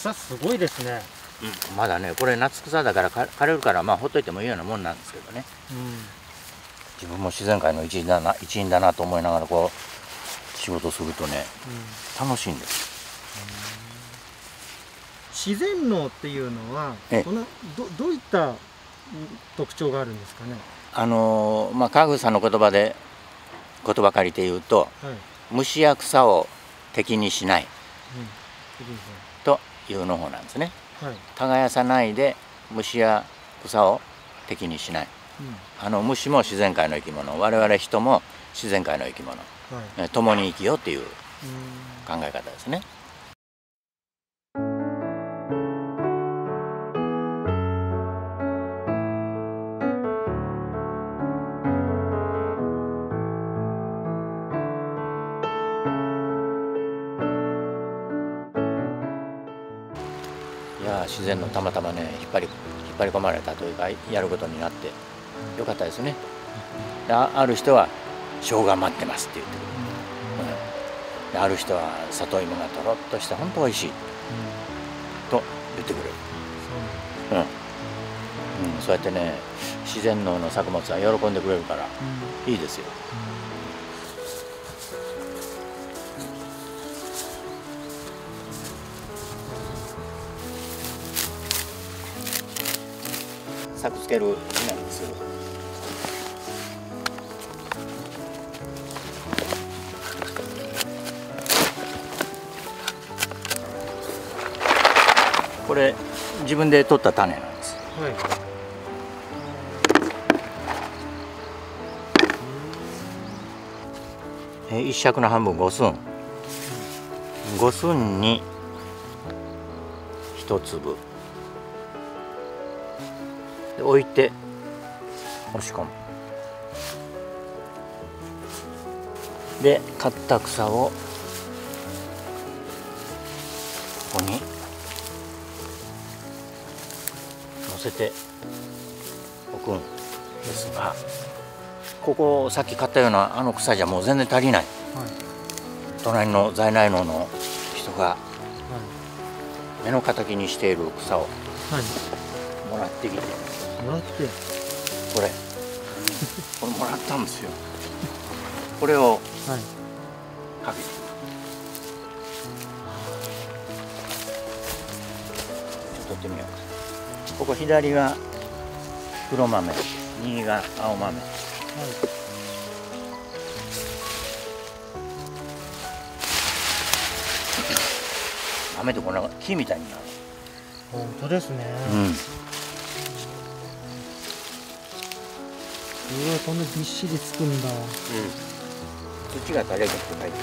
草すごいですね。 うん、まだねこれ夏草だから枯れるからまあほっといてもいいようなもんなんですけどね、自分も自然界の一員だなと思いながらこう仕事するとね、楽しいんです。 自然農っていうのはどういった特徴があるんですかね。 まあ川口さんの言葉借りて言うと、虫や草を敵にしない、という農法なんですね。耕さないで虫や草を敵にしない、虫も自然界の生き物、我々人も自然界の生き物、共に生きようっていう考え方ですね。いや自然のたまたまね引っ張り込まれたというかやることになってよかったですね。ある人は生姜待ってますって言ってくる、ある人は里芋がとろっとして本当おいしい、と言ってくれる。そうやってね自然農の作物は喜んでくれるからいいですよ。作付ける稲にする。これ自分で取った種なんです。一尺の半分5寸、5寸に1粒で置いて押し込む。で刈った草をここに乗せておくんですが、ここさっき刈ったようなあの草じゃもう全然足りない、隣の在来農の人が目の敵にしている草をもらってきて、これもらったんですよ。これをかけて、ちょっと取ってみよう。ここ左が黒豆、右が青豆。豆ってこんな木みたいになる。 本当ですね。こんなぎっしりつくんだ。 土が垂れるって書いてある。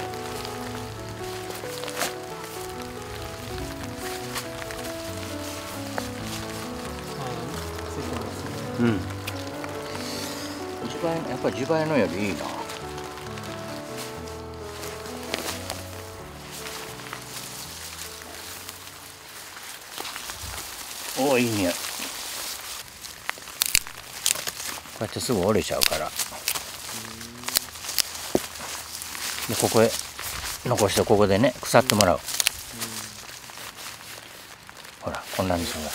やっぱり地梅のよりいいな。おお、いい匂い。こうやってすぐ折れちゃうから、でここへ残して、ここでね腐ってもらう。ほらこんなにそうだ。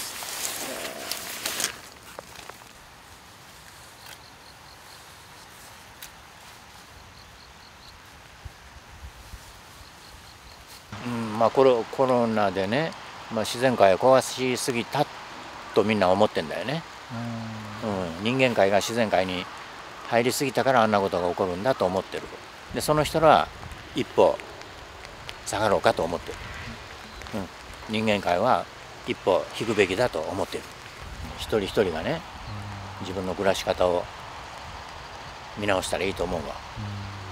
まあコロナでね、自然界を壊しすぎたとみんな思ってんだよね。人間界が自然界に入りすぎたからあんなことが起こるんだと思ってる。でその人らは一歩下がろうかと思ってる。人間界は一歩引くべきだと思ってる。一人一人がね自分の暮らし方を見直したらいいと思うわ。